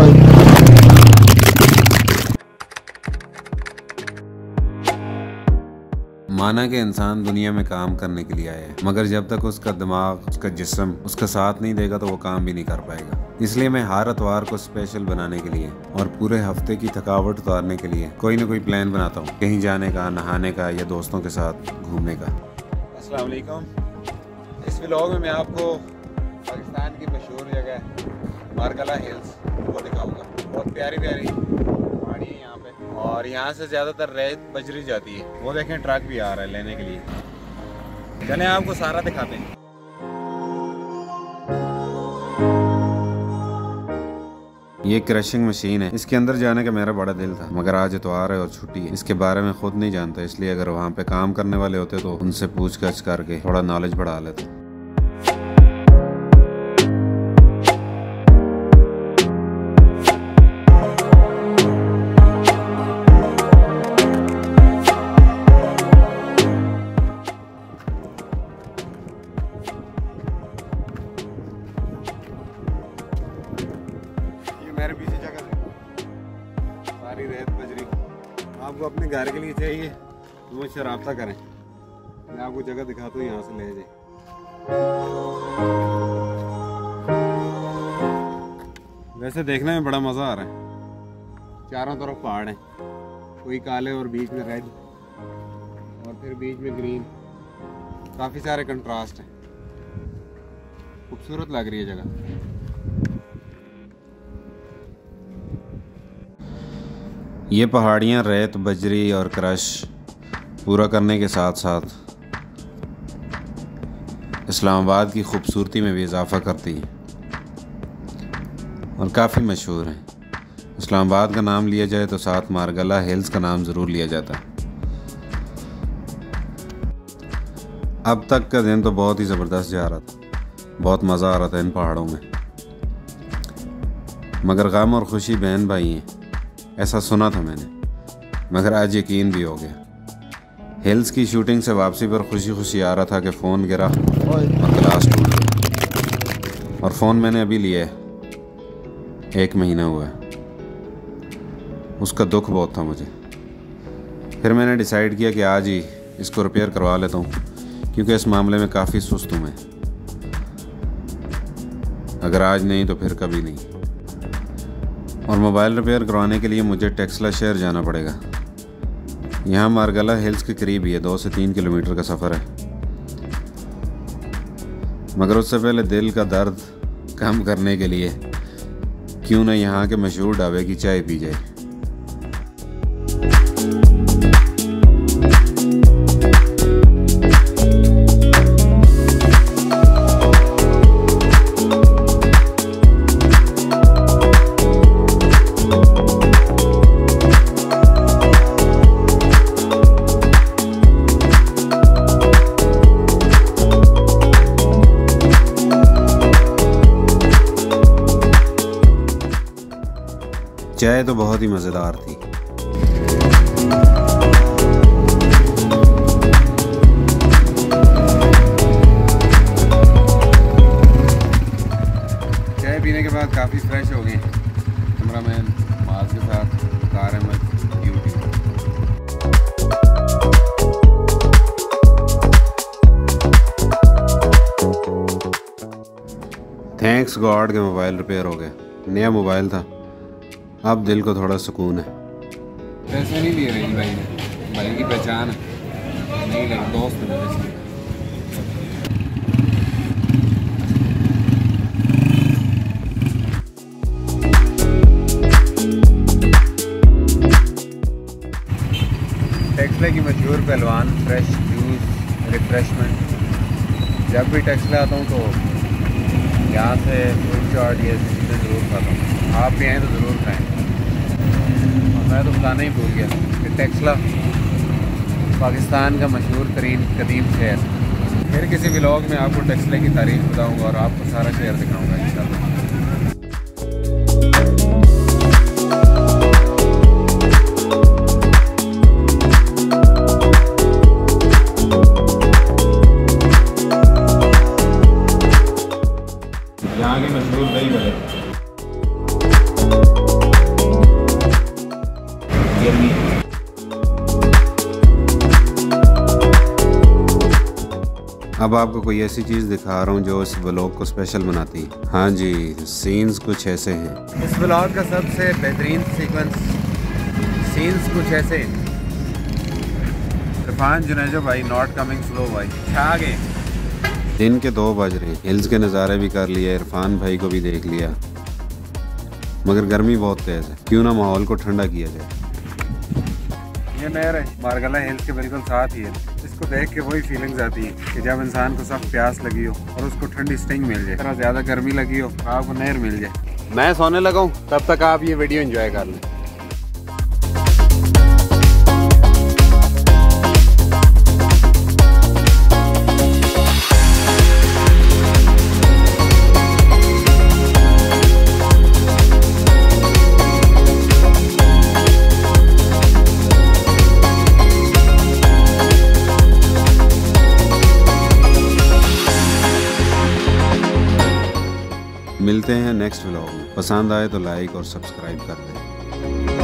माना कि इंसान दुनिया में काम करने के लिए आया है, मगर जब तक उसका दिमाग, उसका जिस्म उसका साथ नहीं देगा तो वो काम भी नहीं कर पाएगा। इसलिए मैं हर इतवार को स्पेशल बनाने के लिए और पूरे हफ्ते की थकावट उतारने के लिए कोई ना कोई प्लान बनाता हूँ, कहीं जाने का, नहाने का या दोस्तों के साथ घूमने का। अस्सलाम वालेकुम। इस व्लॉग में मैं आपको पाकिस्तान की मशहूर जगह मारगला हिल्स वो दिखाऊंगा। बहुत प्यारी प्यारी पहाड़ी है यहाँ पे, और यहाँ से ज़्यादातर रेत बजरी जाती है। वो देखें, ट्रक भी आ रहा है लेने के लिए। चलें आपको सारा दिखाते हैं। ये क्रशिंग मशीन है, इसके अंदर जाने का मेरा बड़ा दिल था, मगर आज इतवार है और छुट्टी है। इसके बारे में खुद नहीं जानता, इसलिए अगर वहाँ पे काम करने वाले होते तो उनसे पूछताछ करके थोड़ा नॉलेज बढ़ा लेते। मेरे पीछे जगह है, सारी रेत बजरी। आपको अपने घर के लिए चाहिए तो मुझसे रब्ता करें, मैं आपको जगह दिखाता हूँ, यहाँ से ले जाए। वैसे देखने में बड़ा मज़ा आ रहा है। चारों तरफ पहाड़ हैं, कोई काले और बीच में रेड और फिर बीच में ग्रीन, काफ़ी सारे कंट्रास्ट हैं। खूबसूरत लग रही है जगह। ये पहाड़ियाँ रेत, बजरी और क्रश पूरा करने के साथ साथ इस्लामाबाद की खूबसूरती में भी इजाफा करती हैं और काफ़ी मशहूर हैं। इस्लामाबाद का नाम लिया जाए तो साथ मारगला हिल्स का नाम ज़रूर लिया जाता है। अब तक का दिन तो बहुत ही ज़बरदस्त जा रहा था, बहुत मज़ा आ रहा था इन पहाड़ों में, मगर गम और खुशी बहन भाई हैं, ऐसा सुना था मैंने, मगर आज यकीन भी हो गया। हिल्स की शूटिंग से वापसी पर खुशी खुशी आ रहा था कि फ़ोन गिरा और ग्लास टूट गया। और फ़ोन मैंने अभी लिया है, 1 महीना हुआ है। उसका दुख बहुत था मुझे। फिर मैंने डिसाइड किया कि आज ही इसको रिपेयर करवा लेता हूँ, क्योंकि इस मामले में काफ़ी सुस्त हूँ मैं। अगर आज नहीं तो फिर कभी नहीं। और मोबाइल रिपेयर करवाने के लिए मुझे टेक्सला शहर जाना पड़ेगा। यहाँ मारगला हिल्स के करीब ही है, 2 से 3 किलोमीटर का सफ़र है। मगर उससे पहले दिल का दर्द कम करने के लिए क्यों ना यहाँ के मशहूर ढाबे की चाय पी जाए। चाय तो बहुत ही मज़ेदार थी। चाय पीने के बाद काफ़ी फ्रेश हो गए। कैमरामैन माज के साथ कार अहमद यूट्यूब। थैंक्स गॉड के मोबाइल रिपेयर हो गया। नया मोबाइल था, अब दिल को थोड़ा सुकून है। पैसे नहीं दिए रही भाई ने, भाई की पहचान है, नहीं लगा दोस्त है इसलिए। टेक्सला की मशहूर पहलवान, फ्रेश जूस, रिफ्रेशमेंट। जब भी टेक्सला आता हूँ तो यहाँ से फूड चाट ये चीज़ें ज़रूर खाता हूँ। आप भी आएँ तो ज़रूर खाएँ। मैं तो बताना ही भूल गया कि टेक्सला पाकिस्तान का मशहूर तरीन कदीम शहर। फिर किसी व्लॉग में आपको टेक्सला की तारीफ बताऊँगा और आपको सारा शहर दिखाऊँगा इंशाल्लाह। यहाँ की मशहूर दही बड़े। यम्मी है। अब आपको कोई ऐसी चीज़ दिखा रहा हूँ जो इस व्लॉग को स्पेशल बनाती है। हाँ जी, सीन्स कुछ ऐसे हैं। इस व्लॉग का सबसे बेहतरीन सीक्वेंस सीन्स कुछ ऐसे। इरफान जुनेजो भाई नॉट कमिंग स्लो भाई, छा गए। दिन के 2 बज रहे, हिल्स के नज़ारे भी कर लिए, इरफान भाई को भी देख लिया, मगर गर्मी बहुत तेज़ है। क्यों ना माहौल को ठंडा किया जाए। ये नहर है मारगला हिल्स के बिल्कुल साथ ही है। इसको देख के वही फीलिंग्स आती है कि जब इंसान को सख्त प्यास लगी हो और उसको ठंडी स्टिंग मिल जाए, थोड़ा ज़्यादा गर्मी लगी हो, आपको नहर मिल जाए। मैं सोने लगा हूँ, तब तक आप ये वीडियो एंजॉय कर लें। मिलते हैं नेक्स्ट व्लॉग में। पसंद आए तो लाइक और सब्सक्राइब कर दें।